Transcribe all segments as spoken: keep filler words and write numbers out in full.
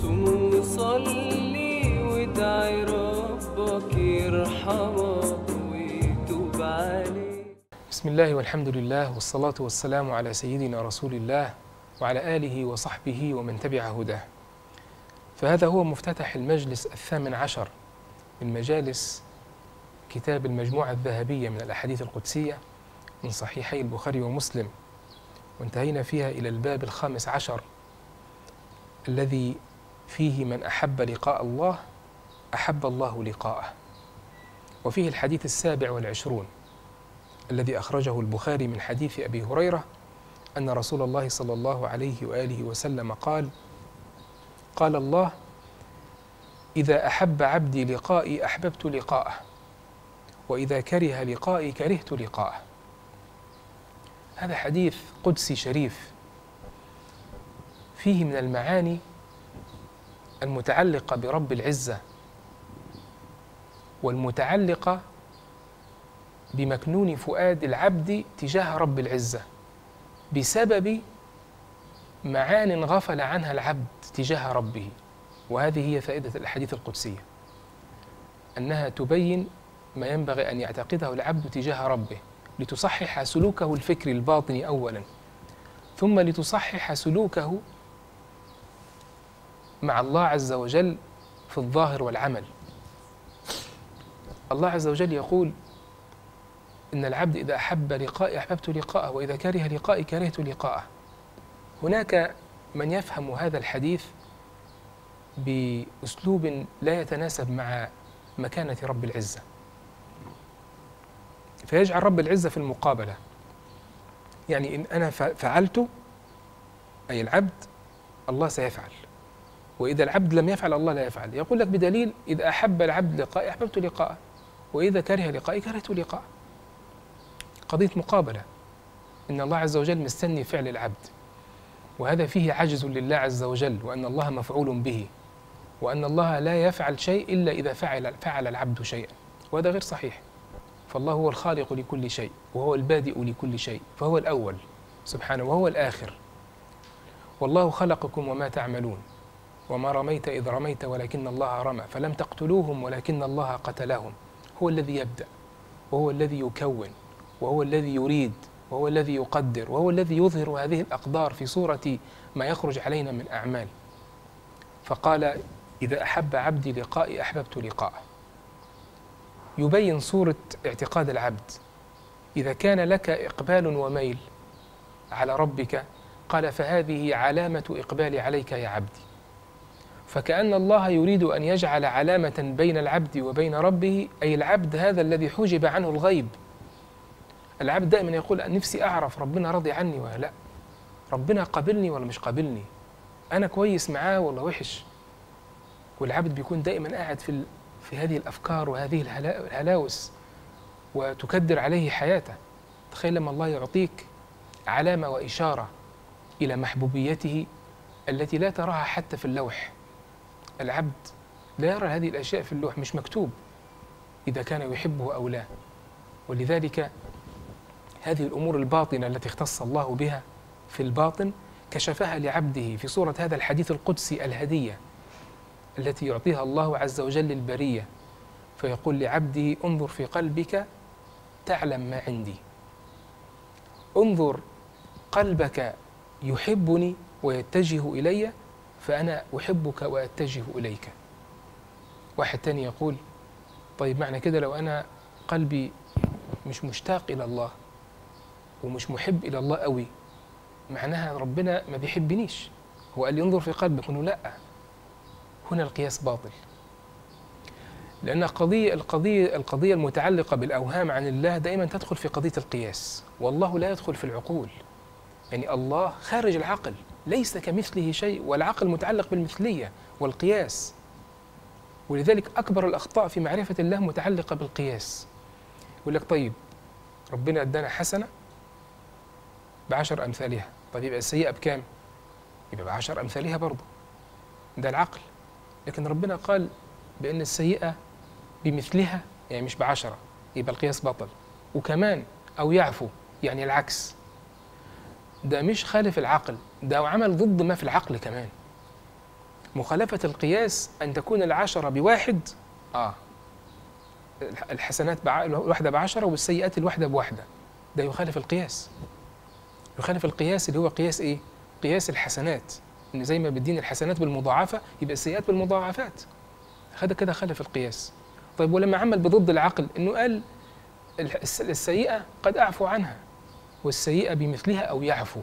صوم وصلي وادعي ربك يرحمك ويتوب عليك. بسم الله والحمد لله والصلاة والسلام على سيدنا رسول الله وعلى آله وصحبه ومن تبع هداه. فهذا هو مفتتح المجلس الثامن عشر من مجالس كتاب المجموعة الذهبية من الأحاديث القدسية من صحيحي البخاري ومسلم، وانتهينا فيها إلى الباب الخامس عشر الذي فيه من أحب لقاء الله أحب الله لقاءه، وفيه الحديث السابع والعشرون الذي أخرجه البخاري من حديث أبي هريرة أن رسول الله صلى الله عليه وآله وسلم قال: قال الله: إذا أحب عبدي لقائي أحببت لقاءه، وإذا كره لقائي كرهت لقاءه. هذا حديث قدسي شريف فيه من المعاني المتعلقة برب العزة والمتعلقة بمكنون فؤاد العبد تجاه رب العزة بسبب معان غفل عنها العبد تجاه ربه. وهذه هي فائدة الأحاديث القدسية، أنها تبين ما ينبغي أن يعتقده العبد تجاه ربه لتصحح سلوكه الفكري الباطني أولا، ثم لتصحح سلوكه مع الله عز وجل في الظاهر والعمل. الله عز وجل يقول: إن العبد إذا أحب لقائي أحببت لقاءه، وإذا كره لقائي كرهت لقاءه. هناك من يفهم هذا الحديث بأسلوب لا يتناسب مع مكانة رب العزة، فيجعل رب العزة في المقابلة، يعني إن أنا فعلت أي العبد الله سيفعل، وإذا العبد لم يفعل الله لا يفعل. يقول لك بدليل: إذا أحب العبد لقائي أحببت لقاءه، وإذا كره لقائي كرهت لقاءه. قضية مقابلة، إن الله عز وجل مستني فعل العبد، وهذا فيه عجز لله عز وجل، وأن الله مفعول به، وأن الله لا يفعل شيء إلا إذا فعل فعل العبد شيئا، وهذا غير صحيح. فالله هو الخالق لكل شيء، وهو البادئ لكل شيء، فهو الأول سبحانه وهو الآخر. والله خلقكم وما تعملون، وما رميت إذ رميت ولكن الله رمى، فلم تقتلوهم ولكن الله قتلهم. هو الذي يبدأ، وهو الذي يكون، وهو الذي يريد، وهو الذي يقدر، وهو الذي يظهر هذه الأقدار في صورة ما يخرج علينا من أعمال. فقال: إذا أحب عبدي لقائي أحببت لقاءه. يبين صورة اعتقاد العبد. إذا كان لك إقبال وميل على ربك، قال: فهذه علامة إقبالي عليك يا عبدي. فكأن الله يريد أن يجعل علامة بين العبد وبين ربه، أي العبد هذا الذي حجب عنه الغيب. العبد دائما يقول: نفسي أعرف ربنا راضي عني ولا لا، ربنا قابلني ولا مش قابلني، أنا كويس معاه ولا وحش. والعبد بيكون دائما قاعد في في هذه الأفكار وهذه الهلاوس، وتكدر عليه حياته. تخيل لما الله يعطيك علامة وإشارة إلى محبوبيته التي لا تراها حتى في اللوح. العبد لا يرى هذه الأشياء في اللوح، مش مكتوب إذا كان يحبه أو لا. ولذلك هذه الأمور الباطنة التي اختص الله بها في الباطن كشفها لعبده في صورة هذا الحديث القدسي، الهدية التي يعطيها الله عز وجل للبرية، فيقول لعبده: انظر في قلبك تعلم ما عندي. انظر قلبك يحبني ويتجه إلي، فأنا أحبك وأتجه إليك. واحد تاني يقول: طيب معنى كده لو أنا قلبي مش مشتاق إلى الله ومش محب إلى الله قوي، معناها ربنا ما بيحبنيش. هو قال لي انظر في قلبك، إنه لأ، هنا القياس باطل، لأن القضية القضية القضية المتعلقة بالأوهام عن الله دائما تدخل في قضية القياس، والله لا يدخل في العقول. يعني الله خارج العقل، ليس كمثله شيء، والعقل متعلق بالمثلية والقياس. ولذلك أكبر الأخطاء في معرفة الله متعلقة بالقياس. يقول لك: طيب ربنا أدانا حسنة بعشر أمثالها، طيب يبقى السيئة بكام؟ يبقى بعشر أمثالها برضه، ده العقل. لكن ربنا قال بأن السيئة بمثلها، يعني مش بعشرة، يبقى القياس بطل. وكمان أو يعفو، يعني العكس. ده مش خالف العقل، ده عمل ضد ما في العقل كمان. مخالفة القياس أن تكون العشرة بواحد، آه الحسنات بع- الواحدة بعشرة والسيئات الواحدة بواحدة، ده يخالف القياس. يخالف القياس اللي هو قياس إيه؟ قياس الحسنات، إن زي ما بالدين الحسنات بالمضاعفة يبقى السيئات بالمضاعفات. هذا كده خالف القياس. طيب ولما عمل بضد العقل إنه قال الس- السيئة قد أعفو عنها والسيئة بمثلها أو يعفو،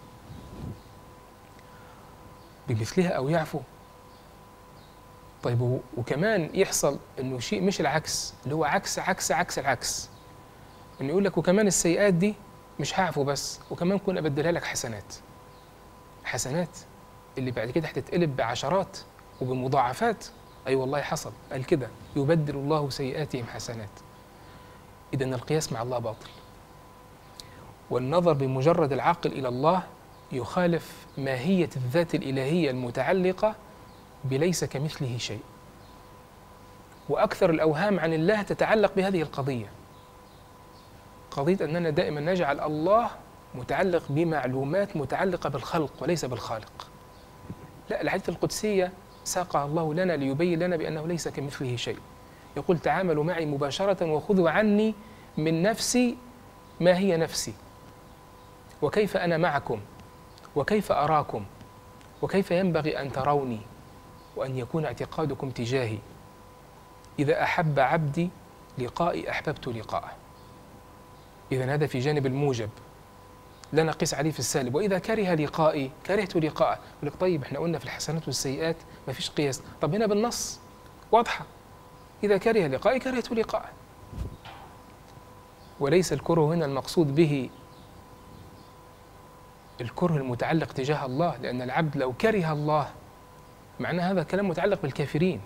بمثلها أو يعفو. طيب و- وكمان يحصل إنه شيء مش العكس، اللي هو عكس عكس عكس العكس، إنه يقول لك وكمان السيئات دي مش هعفو بس، وكمان كنا أبدلها لك حسنات. حسنات اللي بعد كده هتتقلب بعشرات وبمضاعفات. أي أيوة والله حصل، قال كده يبدل الله سيئاتهم حسنات. إذن القياس مع الله باطل، والنظر بمجرد العقل إلى الله يخالف ماهية الذات الإلهية المتعلقة بليس كمثله شيء. وأكثر الأوهام عن الله تتعلق بهذه القضية، قضية أننا دائما نجعل الله متعلق بمعلومات متعلقة بالخلق وليس بالخالق. لا، الحديث القدسية ساقها الله لنا ليبين لنا بأنه ليس كمثله شيء. يقول تعاملوا معي مباشرة وخذوا عني من نفسي ما هي نفسي، وكيف أنا معكم، وكيف أراكم، وكيف ينبغي أن تروني، وأن يكون اعتقادكم تجاهي. إذا أحب عبدي لقائي أحببت لقاءه. إذن هذا في جانب الموجب، لا نقيس عليه في السالب. وإذا كره لقائي كرهت لقاءه. يقول لك طيب احنا قلنا في الحسنات والسيئات ما فيش قياس، طب هنا بالنص واضحة، إذا كره لقائي كرهت لقاءه. وليس الكره هنا المقصود به الكره المتعلق تجاه الله، لأن العبد لو كره الله معنى هذا كلام متعلق بالكافرين،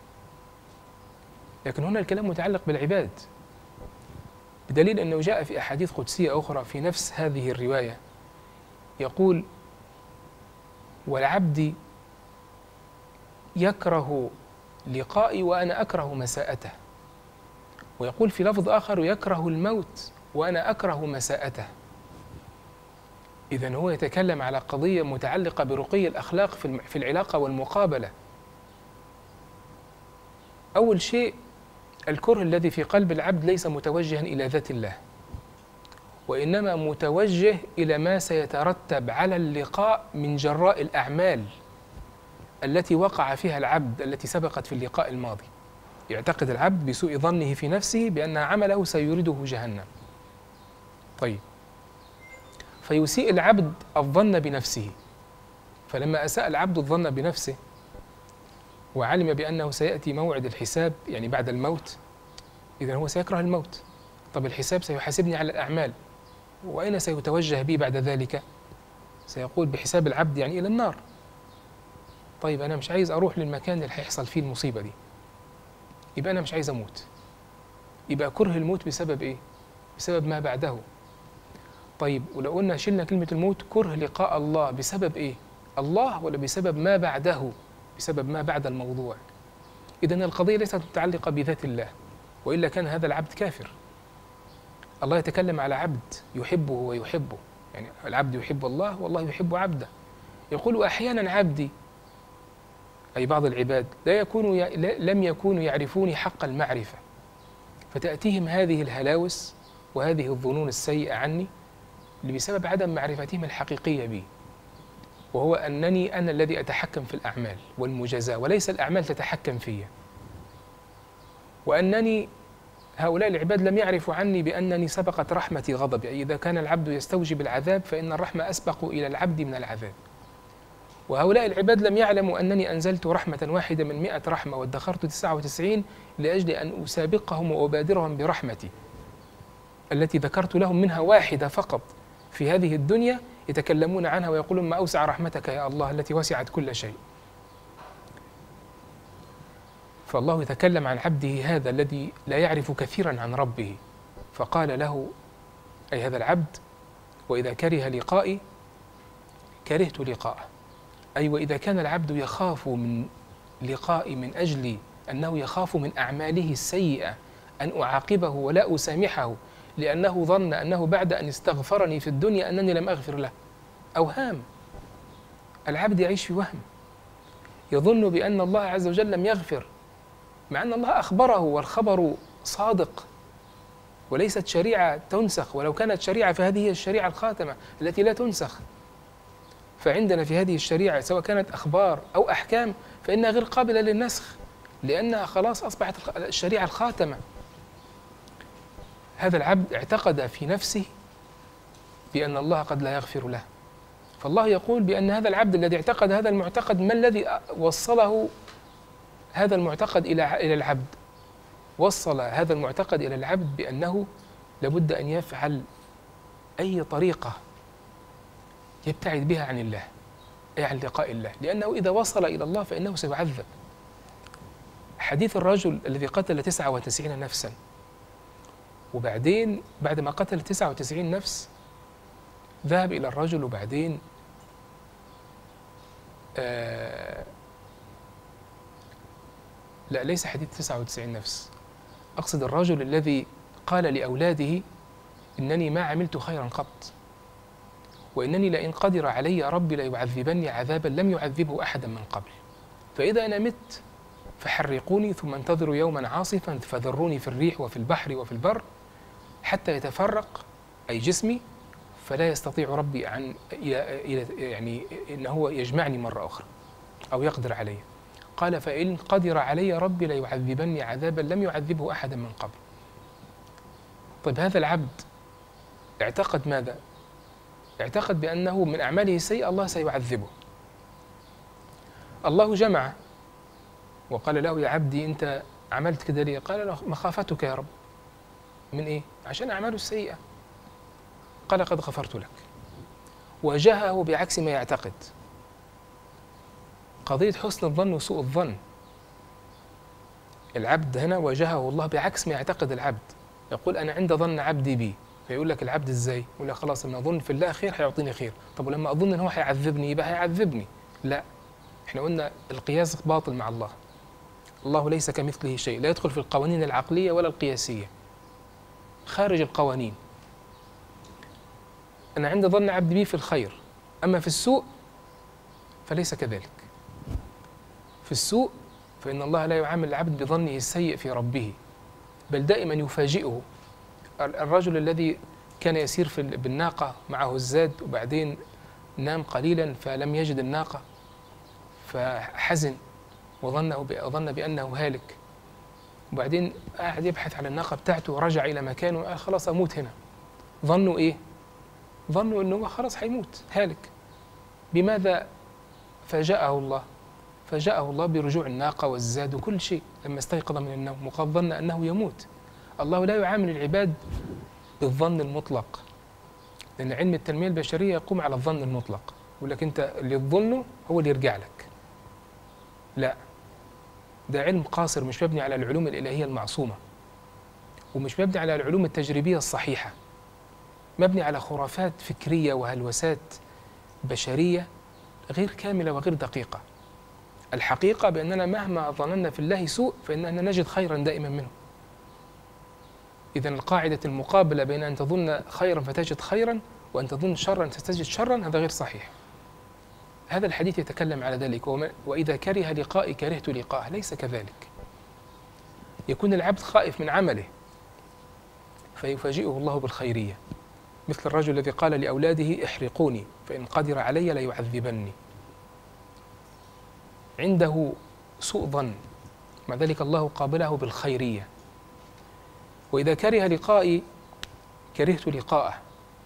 لكن هنا الكلام متعلق بالعباد، بدليل أنه جاء في أحاديث قدسية أخرى في نفس هذه الرواية يقول والعبد يكره لقائي وأنا أكره مساءته، ويقول في لفظ آخر يكره الموت وأنا أكره مساءته. إذن هو يتكلم على قضية متعلقة برقي الأخلاق في العلاقة والمقابلة. أول شيء الكره الذي في قلب العبد ليس متوجها إلى ذات الله، وإنما متوجه إلى ما سيترتب على اللقاء من جراء الأعمال التي وقع فيها العبد التي سبقت في اللقاء الماضي. يعتقد العبد بسوء ظنه في نفسه بأن عمله سيورده جهنم. طيب، فيسيء العبد الظن بنفسه، فلما أساء العبد الظن بنفسه وعلم بأنه سيأتي موعد الحساب يعني بعد الموت، إذن هو سيكره الموت. طب الحساب سيحاسبني على الأعمال، وأين سيتوجه بي بعد ذلك؟ سيقول بحساب العبد يعني إلى النار. طيب أنا مش عايز أروح للمكان اللي هيحصل فيه المصيبة دي، يبقى أنا مش عايز أموت. يبقى كره الموت بسبب إيه؟ بسبب ما بعده. طيب ولو قلنا شلنا كلمة الموت، كره لقاء الله بسبب إيه؟ الله ولا بسبب ما بعده؟ بسبب ما بعد الموضوع. إذن القضية ليست متعلقة بذات الله، وإلا كان هذا العبد كافر. الله يتكلم على عبد يحبه ويحبه، يعني العبد يحب الله والله يحب عبده. يقول أحيانا عبدي أي بعض العباد لا يكونوا ي... لم يكونوا يعرفوني حق المعرفة، فتأتيهم هذه الهلاوس وهذه الظنون السيئة عني بسبب عدم معرفتهم الحقيقية بي، وهو أنني أنا الذي أتحكم في الأعمال والمجازاة وليس الأعمال تتحكم فيا، وأنني هؤلاء العباد لم يعرفوا عني بأنني سبقت رحمتي غضبي. أي إذا كان العبد يستوجب العذاب فإن الرحمة أسبق إلى العبد من العذاب. وهؤلاء العباد لم يعلموا أنني أنزلت رحمة واحدة من مئة رحمة وادخرت تسعة وتسعين لأجل أن أسابقهم وأبادرهم برحمتي التي ذكرت لهم منها واحدة فقط في هذه الدنيا، يتكلمون عنها ويقولون ما أوسع رحمتك يا الله التي وسعت كل شيء. فالله يتكلم عن عبده هذا الذي لا يعرف كثيرا عن ربه، فقال له أي هذا العبد وإذا كره لقائي كرهت لقاءه. أي وإذا كان العبد يخاف من لقائي من أجل أنه يخاف من أعماله السيئة أن أعاقبه ولا أسامحه لأنه ظن أنه بعد أن استغفرني في الدنيا أنني لم أغفر له. أوهام، العبد يعيش في وهم. يظن بأن الله عز وجل لم يغفر، مع أن الله أخبره والخبر صادق، وليست شريعة تنسخ، ولو كانت شريعة فهذه هي الشريعة الخاتمة التي لا تنسخ. فعندنا في هذه الشريعة سواء كانت أخبار أو أحكام فإنها غير قابلة للنسخ، لأنها خلاص أصبحت الشريعة الخاتمة. هذا العبد اعتقد في نفسه بأن الله قد لا يغفر له، فالله يقول بأن هذا العبد الذي اعتقد هذا المعتقد، ما الذي وصله هذا المعتقد إلى إلى العبد؟ وصل هذا المعتقد إلى العبد بأنه لابد أن يفعل أي طريقة يبتعد بها عن الله، أي عن لقاء الله، لأنه إذا وصل إلى الله فإنه سيعذب. حديث الرجل الذي قتل تسعة وتسعين نفسا، وبعدين بعد ما قتل تسعة وتسعين نفس ذهب إلى الرجل، وبعدين آه لا ليس حديث تسعة وتسعين نفس، أقصد الرجل الذي قال لأولاده إنني ما عملت خيرا قط، وإنني لئن قدر علي ربي ليعذبني عذابا لم يعذبه أحدا من قبل، فإذا أنا مت فحرقوني ثم انتظروا يوما عاصفا فذروني في الريح وفي البحر وفي البر حتى يتفرق أي جسمي فلا يستطيع ربي عن يعني إن هو يجمعني مرة أخرى أو يقدر علي. قال فإن قدر علي ربي ليعذبني عذابا لم يعذبه أحدا من قبل. طيب هذا العبد اعتقد ماذا؟ اعتقد بأنه من أعماله السيئة الله سيعذبه. الله جمع وقال له يا عبدي أنت عملت كده ليه؟ قال له مخافتك يا رب. من إيه؟ عشان أعماله السيئة. قال قد غفرت لك. واجهه بعكس ما يعتقد، قضية حسن الظن وسوء الظن. العبد هنا واجهه الله بعكس ما يعتقد العبد، يقول أنا عند ظن عبدي بي، فيقول لك العبد إزاي؟ يقول لك خلاص لما أظن في الله خير هيعطيني خير، طب ولما أظن إن هو هيعذبني يبقى هيعذبني. لا، إحنا قلنا القياس باطل مع الله. الله ليس كمثله شيء، لا يدخل في القوانين العقلية ولا القياسية، خارج القوانين. أنا عند ظن عبدي بي في الخير، أما في السوء فليس كذلك. في السوء فإن الله لا يعامل العبد بظنه السيء في ربه، بل دائما يفاجئه. الرجل الذي كان يسير في بالناقة معه الزاد وبعدين نام قليلا فلم يجد الناقة فحزن وظنه ظن بأنه هالك، وبعدين قاعد يبحث عن الناقة بتاعته ورجع إلى مكانه وقال خلاص أموت هنا. ظنوا إيه؟ ظنوا أنه خلاص هيموت هالك. بماذا فاجأه الله؟ فاجأه الله برجوع الناقة والزاد وكل شيء لما استيقظ من النوم وقد ظن أنه يموت. الله لا يعامل العباد بالظن المطلق، لأن علم التنمية البشرية يقوم على الظن المطلق، يقول لك أنت اللي تظنه هو اللي يرجع لك. لا، ده علم قاصر مش مبني على العلوم الإلهية المعصومة، ومش مبني على العلوم التجريبية الصحيحة، مبني على خرافات فكرية وهلوسات بشرية غير كاملة وغير دقيقة. الحقيقة بأننا مهما ظننا في الله سوء فإننا نجد خيرا دائما منه. إذن القاعدة المقابلة بين أن تظن خيرا فتجد خيرا وأن تظن شرا فتجد شرا هذا غير صحيح. هذا الحديث يتكلم على ذلك، وإذا كره لقائي كرهت لقاءه، ليس كذلك. يكون العبد خائف من عمله فيفاجئه الله بالخيرية، مثل الرجل الذي قال لأولاده احرقوني فإن قدر علي ليعذبني. عنده سوء ظن، مع ذلك الله قابله بالخيرية. وإذا كره لقائي كرهت لقاءه.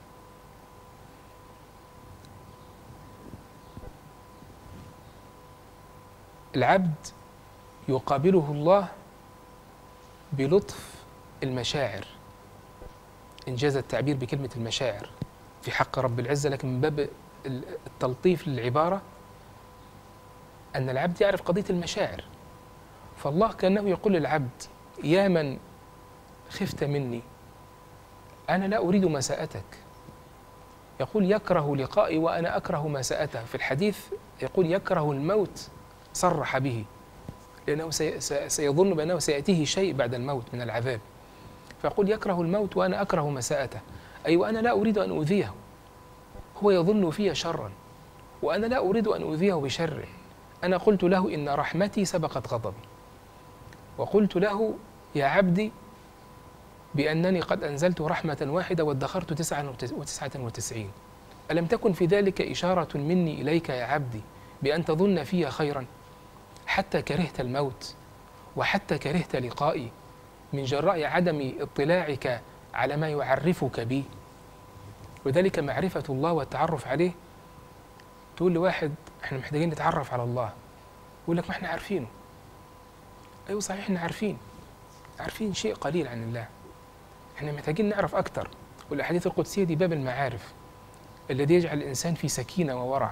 العبد يقابله الله بلطف المشاعر، إنجاز التعبير بكلمة المشاعر في حق رب العزة، لكن من باب التلطيف للعبارة أن العبد يعرف قضية المشاعر. فالله كأنه يقول للعبد يا من خفت مني أنا لا أريد مساءتك. يقول يكره لقائي وأنا أكره مساءته. في الحديث يقول يكره الموت، صرح به، لأنه سيظن بأنه سيأتيه شيء بعد الموت من العذاب، فيقول يكره الموت وأنا أكره مساءته، أي وأنا لا أريد أن أؤذيه، هو يظن في شرا وأنا لا أريد أن أؤذيه بشره، أنا قلت له إن رحمتي سبقت غضبي، وقلت له يا عبدي بأنني قد أنزلت رحمة واحدة وادخرت تسعة وتسعة وتسعين، ألم تكن في ذلك إشارة مني إليك يا عبدي بأن تظن في خيرا حتى كرهت الموت وحتى كرهت لقائي من جراء عدم اطلاعك على ما يعرفك بي؟ وذلك معرفة الله والتعرف عليه. تقول لواحد احنا محتاجين نتعرف على الله، يقول لك ما احنا عارفينه. ايوه صحيح احنا عارفين عارفين شيء قليل عن الله، احنا محتاجين نعرف اكتر. والاحاديث القدسية دي باب المعارف الذي يجعل الانسان في سكينة وورع،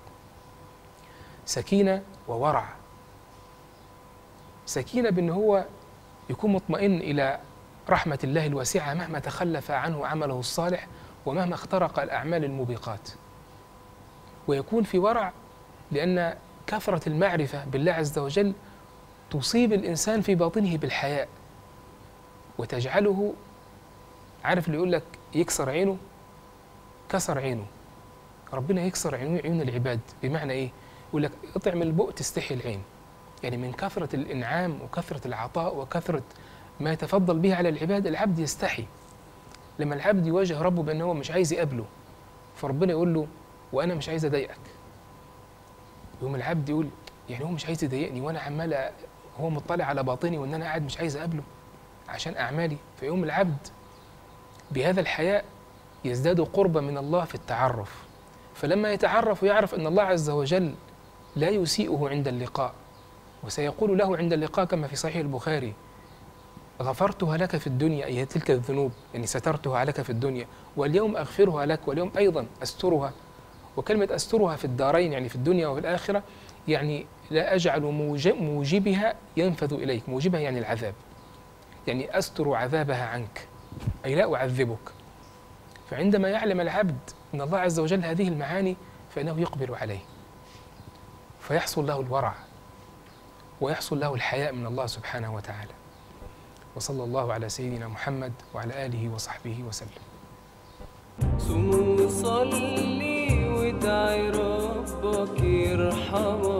سكينة وورع. سكينة بأن هو يكون مطمئن إلى رحمة الله الواسعة مهما تخلف عنه عمله الصالح ومهما اخترق الأعمال الموبقات، ويكون في ورع لأن كثرة المعرفة بالله عز وجل تصيب الإنسان في باطنه بالحياء وتجعله، عارف اللي يقول لك يكسر عينه، كسر عينه، ربنا يكسر عيون العباد. بمعنى إيه؟ يقول لك اطعم البؤ تستحي العين، يعني من كثرة الإنعام وكثرة العطاء وكثرة ما يتفضل به على العباد العبد يستحي. لما العبد يواجه ربه بأنه هو مش عايز يقابله، فربنا يقول له وأنا مش عايز أضايقك، يوم العبد يقول يعني هو مش عايز يضايقني وأنا عمال هو مطلع على باطني وأن أنا قاعد مش عايز أقابله عشان أعمالي. فيوم العبد بهذا الحياء يزداد قربا من الله في التعرف، فلما يتعرف ويعرف أن الله عز وجل لا يسيئه عند اللقاء، وسيقول له عند اللقاء كما في صحيح البخاري غفرتها لك في الدنيا، أي تلك الذنوب يعني سترتها لك في الدنيا، واليوم أغفرها لك، واليوم أيضا أسترها. وكلمة أسترها في الدارين يعني في الدنيا وفي الآخرة، يعني لا أجعل موجبها ينفذ إليك، موجبها يعني العذاب، يعني أستر عذابها عنك أي لا أعذبك. فعندما يعلم العبد أن الله عز وجل هذه المعاني فإنه يقبل عليه، فيحصل له الورع ويحصل له الحياء من الله سبحانه وتعالى. وصلى الله على سيدنا محمد وعلى آله وصحبه وسلم. صوم وصلي وادعي ربك يرحمك